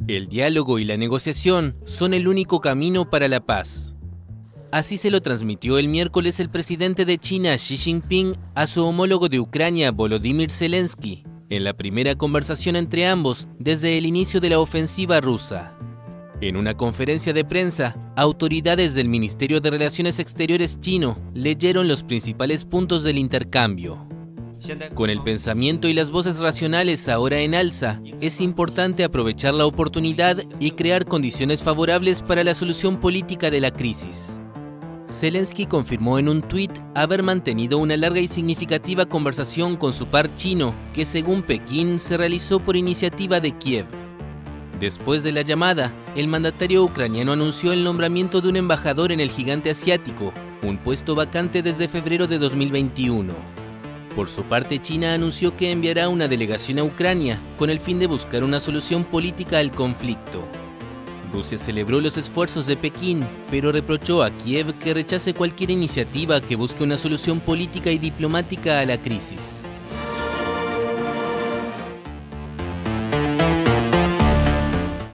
El diálogo y la negociación son el único camino para la paz. Así se lo transmitió el miércoles el presidente de China, Xi Jinping, a su homólogo de Ucrania, Volodymyr Zelensky, en la primera conversación entre ambos desde el inicio de la ofensiva rusa. En una conferencia de prensa, autoridades del Ministerio de Relaciones Exteriores chino leyeron los principales puntos del intercambio. Con el pensamiento y las voces racionales ahora en alza, es importante aprovechar la oportunidad y crear condiciones favorables para la solución política de la crisis. Zelensky confirmó en un tuit haber mantenido una larga y significativa conversación con su par chino, que según Pekín se realizó por iniciativa de Kiev. Después de la llamada, el mandatario ucraniano anunció el nombramiento de un embajador en el gigante asiático, un puesto vacante desde febrero de 2021. Por su parte, China anunció que enviará una delegación a Ucrania con el fin de buscar una solución política al conflicto. Rusia celebró los esfuerzos de Pekín, pero reprochó a Kiev que rechace cualquier iniciativa que busque una solución política y diplomática a la crisis.